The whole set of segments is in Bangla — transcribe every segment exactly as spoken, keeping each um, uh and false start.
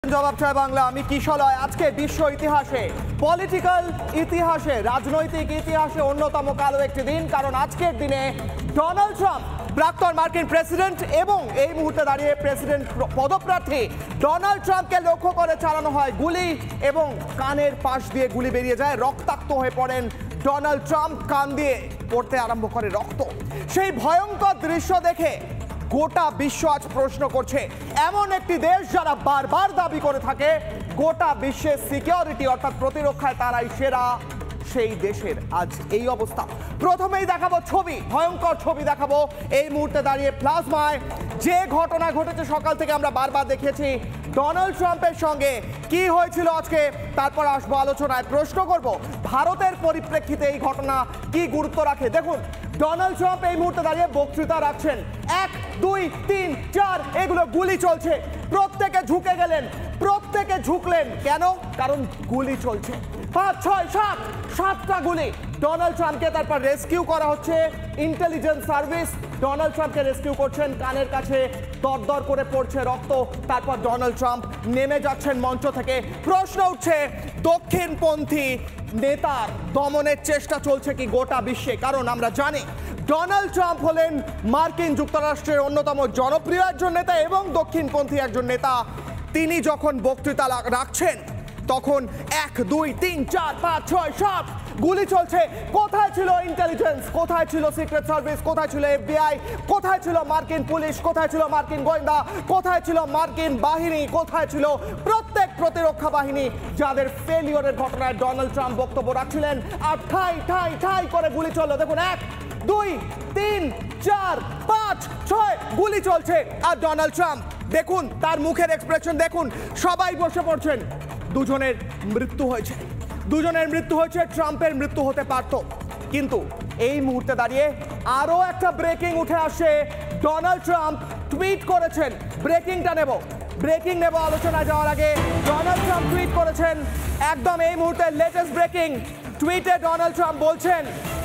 জবাব চাই বাংলা। আমি কিশলয় আজকে বিশ্ব ইতিহাসে, পলিটিক্যাল ইতিহাসে, রাজনৈতিক ইতিহাসে অন্যতম কালো একটি দিন, কারণ আজকের দিনে ডোনাল্ড ট্রাম্প প্রাক্তন মার্কিন প্রেসিডেন্ট এবং এই মুহূর্তে দাঁড়িয়ে প্রেসিডেন্ট পদপ্রার্থী ডোনাল্ড ট্রাম্পকে লক্ষ্য করে চালানো হয় গুলি এবং কানের পাশ দিয়ে গুলি বেরিয়ে যায়, রক্তাক্ত হয়ে পড়েন ডোনাল্ড ট্রাম্প, কান দিয়ে পড়তে আরম্ভ করে রক্ত। সেই ভয়ঙ্কর দৃশ্য দেখে গোটা বিশ্ব আজ প্রশ্ন করছে, এমন একটি দেশ যারা বারবার দাবি করে থাকে গোটা বিশ্বের সিকিউরিটি অর্থাৎ প্রতিরক্ষায় তারাই সেরা, সেই দেশের আজ এই অবস্থা। প্রথমেই দেখাবো ছবি, ভয়ঙ্কর ছবি দেখাবো এই মুহূর্তে দাঁড়িয়ে প্লাজমায় যে ঘটনা ঘটেছে সকাল থেকে আমরা বারবার দেখিয়েছি ডোনাল্ড ট্রাম্পের সঙ্গে কি হয়েছিল আজকে, তারপর আসবো আলোচনায়। প্রশ্ন করব ভারতের পরিপ্রেক্ষিতে এই ঘটনা কি গুরুত্ব রাখে। দেখুন, ডোনাল্ড ট্রাম্প এই মুহূর্তে দাঁড়িয়ে বক্তৃতা রাখছেন, এক দুই তিন চার এগুলো গুলি চলছে, প্রত্যেকে ঝুঁকে গেলেন, প্রত্যেকে ঝুঁকলেন, কেন? কারণ গুলি চলছে, পাঁচ ছয় সাত সাতটা গুলি। ডোনাল্ড ট্রাম্পকে তারপর রেস্কিউ করা হচ্ছে, ইন্টেলিজেন্স সার্ভিস ডোনাল্ড ট্রাম্পকে রেস্কিউ করছেন, কানের কাছে দরদর করে পড়ছে রক্ত, তারপর ডোনাল্ড ট্রাম্প নেমে যাচ্ছেন মঞ্চ থেকে। প্রশ্ন উঠছে দক্ষিণপন্থী নেতার দমনের চেষ্টা চলছে কি গোটা বিশ্বে, কারণ আমরা জানি ডোনাল্ড ট্রাম্প হলেন মার্কিন যুক্তরাষ্ট্রের অন্যতম জনপ্রিয় একজন নেতা এবং দক্ষিণপন্থী একজন নেতা। তিনি যখন বক্তৃতা রাখছেন তখন এক দুই তিন চার পাঁচ ছয় সাত গুলি চলছে। কোথায় ছিল ইন্টেলিজেন্স, কোথায় ছিল সিক্রেট সার্ভিস, কোথায় ছিল এফবিআই, কোথায় ছিল মার্কিন পুলিশ, কোথায় ছিল মার্কিন গোয়েন্দা, কোথায় ছিল মার্কিন বাহিনী, কোথায় ছিল প্রত্যেক প্রতিরক্ষা বাহিনী যাদের ফেলিওরের ঘটনায় ডোনাল্ড ট্রাম্প বক্তব্য রাখছিলেন, আর ঠাই ঠাই ঠাই করে গুলি চললো। দেখুন, এক দুই তিন চার পাঁচ ছয় গুলি চলছে, আর ডোনাল্ড ট্রাম্প দেখুন তার মুখের এক্সপ্রেশন দেখুন, সবাই বসে পড়ছেন। দুজনের মৃত্যু হয়েছে, দুজনের মৃত্যু হয়েছে, ট্রাম্পের মৃত্যু হতে পারত, কিন্তু এই মুহূর্তে দাঁড়িয়ে আরো একটা ব্রেকিং উঠে আসে। ডোনাল্ড ট্রাম্প টুইট করেছেন, ব্রেকিংটা নেব ব্রেকিং নেব আলোচনায় যাওয়ার আগে। ডোনাল্ড ট্রাম্প টুইট করেছেন একদম এই মুহূর্তে লেটেস্ট ব্রেকিং টুইটে। ডোনাল্ড ট্রাম্প বলছেন,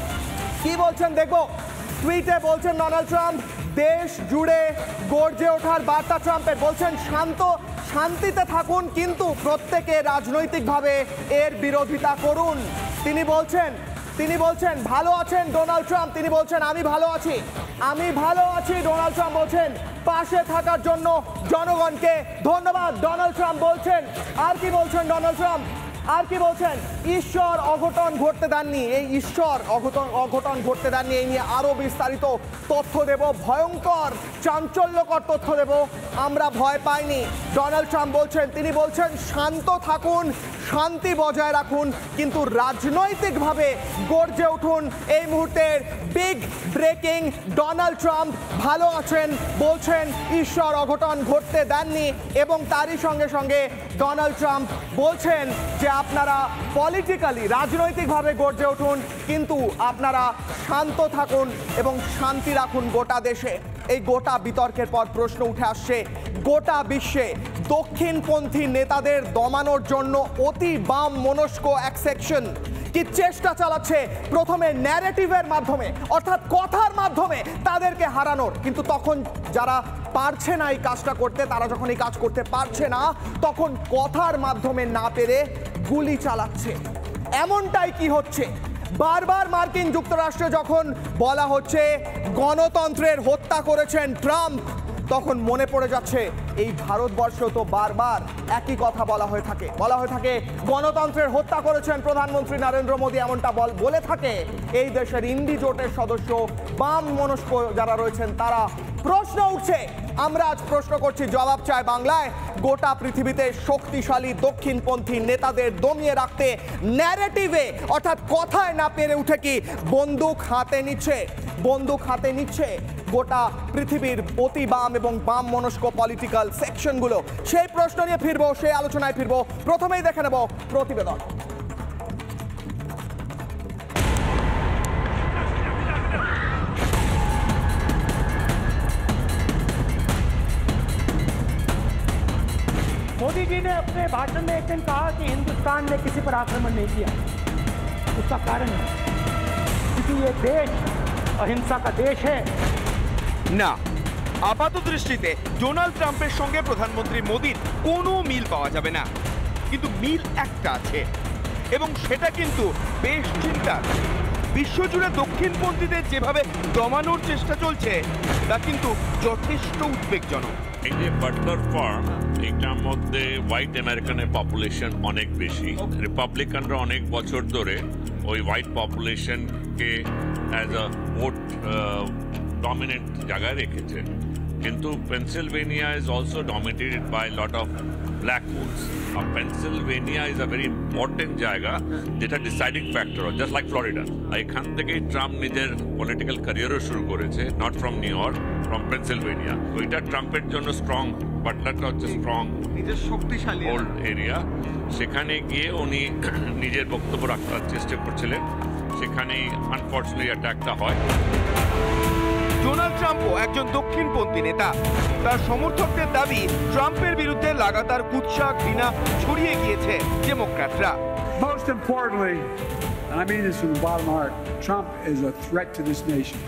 কি বলছেন দেখবো। টুইটে বলছেন ডোনাল্ড ট্রাম্প, দেশ জুড়ে গর্জে ওঠার বার্তা ট্রাম্পের, বলছেন শান্ত শান্তিতে থাকুন কিন্তু প্রত্যেকে রাজনৈতিকভাবে এর বিরোধিতা করুন। তিনি বলছেন তিনি বলছেন ভালো আছেন ডোনাল্ড ট্রাম্প, তিনি বলছেন আমি ভালো আছি আমি ভালো আছি ডোনাল্ড ট্রাম্প বলছেন পাশে থাকার জন্য জনগণকে ধন্যবাদ ডোনাল্ড ট্রাম্প বলছেন। আর কি বলছেন ডোনাল্ড ট্রাম্প, আর কি বলছেন, ঈশ্বর অঘটন ঘটতে দেননি, এই ঈশ্বর অঘটন অঘটন ঘটতে দেননি, এই নিয়ে আরো বিস্তারিত তথ্য দেব, ভয়ঙ্কর চাঞ্চল্যকর তথ্য দেব। আমরা ভয় পাইনি ডোনাল্ড ট্রাম্প বলছেন, তিনি বলছেন শান্ত থাকুন, শান্তি বজায় রাখুন কিন্তু রাজনৈতিকভাবে গর্জে উঠুন। এই মুহূর্তের বিগ ব্রেকিং, ডোনাল্ড ট্রাম্প ভালো আছেন বলছেন, ঈশ্বর অঘটন ঘটতে দেননি, এবং তারই সঙ্গে সঙ্গে ডোনাল্ড ট্রাম্প বলছেন যে আপনারা পলিটিক্যালি রাজনৈতিকভাবে গর্জে উঠুন কিন্তু আপনারা শান্ত থাকুন এবং শান্তি রাখুন গোটা দেশে। এই গোটা বিতর্কের পর প্রশ্ন উঠে আসছে গোটা বিশ্বে দক্ষিণপন্থী নেতাদের দমানোর জন্য অতি বাম মনস্ক এক সেকশন কি চেষ্টা চালাচ্ছে প্রথমে ন্যারেটিভের মাধ্যমে অর্থাৎ কথার মাধ্যমে তাদেরকে হারানোর, কিন্তু তখন যারা পারছে না এই কাজটা করতে, তারা যখন এই কাজ করতে পারছে না তখন কথার মাধ্যমে না পেরে গুলি চালাচ্ছে। এমনটাই কি হচ্ছে, বারবার মার্কিন যুক্তরাষ্ট্রে যখন বলা হচ্ছে গণতন্ত্রের হত্যা করেছেন ট্রাম্প, তখন মনে পড়ে যাচ্ছে এই ভারতবর্ষ তো বারবার একই কথা বলা হয়ে থাকে বলা হয়ে থাকে গণতন্ত্রের হত্যা করেছেন প্রধানমন্ত্রী নরেন্দ্র মোদী, এমনটা বলে থাকে এই দেশের ইন্ডি জোটের সদস্য বাম মনস্ক যারা রয়েছেন তারা। প্রশ্ন উঠছে, আমরা আজ প্রশ্ন করছি জবাব চাই বাংলায়, গোটা পৃথিবীতে শক্তিশালী দক্ষিণপন্থী নেতাদের দমিয়ে রাখতে ন্যারেটিভে অর্থাৎ কথায় না পেরে উঠে কি বন্দুক হাতে নিচ্ছে বন্দুক হাতে নিচ্ছে গোটা পৃথিবীর অতি বাম এবং বাম মনস্ক পলিটিক্যাল সেকশনগুলো। সেই প্রশ্ন নিয়ে ফিরবো, সেই আলোচনায় ফিরবো। প্রথমেই দেখে নেব প্রতিবেদন। मोदी जी ने अपने भाषण में एक दिन कहा कि हिंदुस्तान ने किसी पर आक्रमण नहीं किया। उसका कारण है क्योंकि ये देश अहिंसा का देश है। ना আপাত দৃষ্টিতে ডোনাল্ড ট্রাম্পের সঙ্গে প্রধানমন্ত্রী মোদির কোনো মিল পাওয়া যাবে না, কিন্তু মিল একটা আছে এবং সেটা কিন্তু বেশ চিন্তার। বিশ্বজুড়ে দক্ষিণপন্থীদের যেভাবে দমানোর চেষ্টা চলছে তা কিন্তু যথেষ্ট উদ্বেগজনক। এই যে বাটলার ফার্ম, এটার মধ্যে হোয়াইট আমেরিকানের পপুলেশন অনেক বেশি। রিপাবলিকানরা অনেক বছর ধরে ওই হোয়াইট পপুলেশনকে অ্যাজ আ ভোট ডমিনেন্ট জায়গায় রেখেছে, কিন্তু Pennsylvania is also dominated by lot of black votes. আর Pennsylvania is a very important জায়গা, যেটা deciding factor, just like Florida. এখান থেকেই ট্রাম্প নিজের পলিটিক্যাল ক্যারিয়ারও শুরু করেছে, not from New York, from Pennsylvania. ওইটা ট্রাম্পের জন্য স্ট্রং, বাটলারটা হচ্ছে স্ট্রং, নিজের শক্তিশালী ওল্ড এরিয়া। সেখানে গিয়ে উনি নিজের বক্তব্য রাখার চেষ্টা করছিলেন, সেখানেই আনফর্চুনেটলি অ্যাটাকটা হয়। ডোনাল্ড ট্রাম্পও একজন দক্ষিণপন্থী নেতা। তার সমর্থকদের দাবি, ট্রাম্পের বিরুদ্ধে লাগাতার কুৎসা ঘৃণা ছড়িয়ে গিয়েছে ডেমোক্র্যাটরা। Most importantly, and I mean this from the bottom of my heart, Trump is a threat to this nation.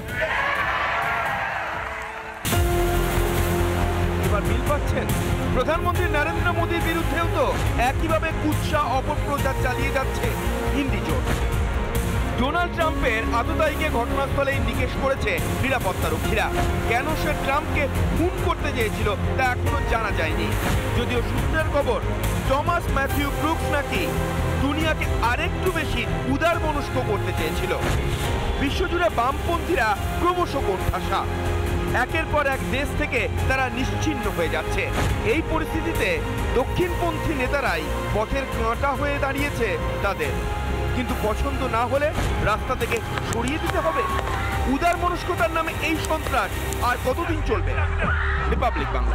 এবার মিল পাচ্ছেন, প্রধানমন্ত্রী নরেন্দ্র মোদীর বিরুদ্ধেও তো একইভাবে কুৎসা অপপ্রচার চালিয়ে যাচ্ছে হিন্দি জোট। ডোনাল্ড ট্রাম্পের আততায়ীকে ঘটনাস্থলেই নিকেশ করেছে নিরাপত্তারক্ষীরা। কেন সে ট্রাম্পকে খুন করতে চেয়েছিল তা এখনো জানা যায়নি, যদিও সূত্রের খবর টমাস ম্যাথিউ ব্রুকস নাকি দুনিয়াকে আরেকটু বেশি উদার মনস্ক করতে চেয়েছিল। বিশ্বজুড়ে বামপন্থীরা ক্রমশ কোণঠাসা, একের পর এক দেশ থেকে তারা নিশ্চিহ্ন হয়ে যাচ্ছে। এই পরিস্থিতিতে দক্ষিণপন্থী নেতারাই পথের কাঁটা হয়ে দাঁড়িয়েছে তাদের। কিন্তু পছন্দ না হলে রাস্তা থেকে সরিয়ে দিতে হবে। উদার মনস্কতার নামে এই সন্ত্রাস আর কতদিন চলবে? রিপাবলিক বাংলা।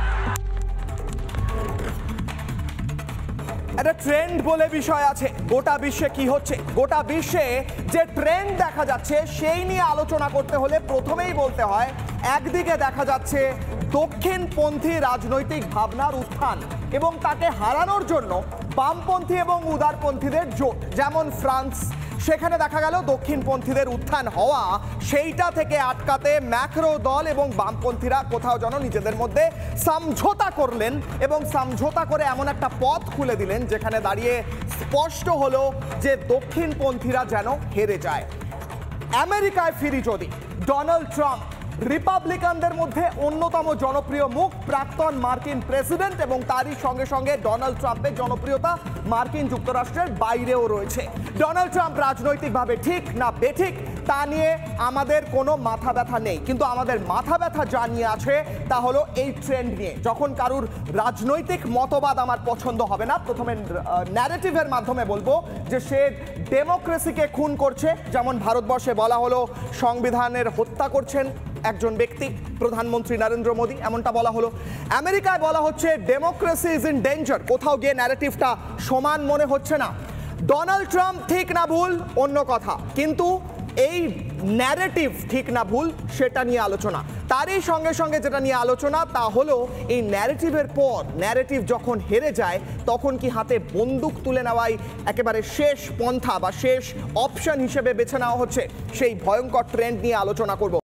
একটা ট্রেন্ড বলে বিষয় আছে। গোটা বিশ্বে কি হচ্ছে, গোটা বিশ্বে যে ট্রেন্ড দেখা যাচ্ছে সেই নিয়ে আলোচনা করতে হলে প্রথমেই বলতে হয়, একদিকে দেখা যাচ্ছে দক্ষিণপন্থী রাজনৈতিক ভাবনার উত্থান এবং তাকে হারানোর জন্য বামপন্থী এবং উদারপন্থীদের জোট। যেমন ফ্রান্স, সেখানে দেখা গেল দক্ষিণপন্থীদের উত্থান হওয়া, সেইটা থেকে আটকাতে ম্যাক্রো দল এবং বামপন্থীরা কোথাও যেন নিজেদের মধ্যে সমঝোতা করলেন এবং সমঝোতা করে এমন একটা পথ খুলে দিলেন যেখানে দাঁড়িয়ে স্পষ্ট হলো যে দক্ষিণপন্থীরা যেন হেরে যায়। আমেরিকায় ফিরি যদি, ডোনাল্ড ট্রাম্প রিপাবলিকানদের মধ্যে অন্যতম জনপ্রিয় মুখ, প্রাক্তন মার্কিন প্রেসিডেন্ট, এবং তারই সঙ্গে সঙ্গে ডোনাল্ড ট্রাম্পের জনপ্রিয়তা মার্কিন যুক্তরাষ্ট্রের বাইরেও রয়েছে। ডোনাল্ড ট্রাম্প রাজনৈতিকভাবে ঠিক না বেঠিক তা নিয়ে আমাদের কোনো মাথা ব্যথা নেই, কিন্তু আমাদের মাথা ব্যথা যা নিয়ে আছে তা হলো এই ট্রেন্ড নিয়ে। যখন কারুর রাজনৈতিক মতবাদ আমার পছন্দ হবে না, প্রথমে ন্যারেটিভের মাধ্যমে বলবো যে সে ডেমোক্রেসিকে খুন করছে, যেমন ভারতবর্ষে বলা হলো সংবিধানের হত্যা করছেন একজন ব্যক্তি, প্রধানমন্ত্রী নরেন্দ্র মোদী, এমনটা বলা হলো। আমেরিকায় বলা হচ্ছে ডেমোক্রেসি ইজ ইন ডেঞ্জার। কোথাও গিয়ে ন্যারেটিভটা সমান মনে হচ্ছে না। ডোনাল্ড ট্রাম্প ঠিক না ভুল অন্য কথা, কিন্তু এই ন্যারেটিভ ঠিক না ভুল সেটা নিয়ে আলোচনা। তারই সঙ্গে সঙ্গে যেটা নিয়ে আলোচনা তা হলো এই ন্যারেটিভের পর ন্যারেটিভ যখন হেরে যায় তখন কি হাতে বন্দুক তুলে নেওয়াই একেবারে শেষ পন্থা বা শেষ অপশন হিসেবে বেছে নেওয়া হচ্ছে, সেই ভয়ঙ্কর ট্রেন্ড নিয়ে আলোচনা করব।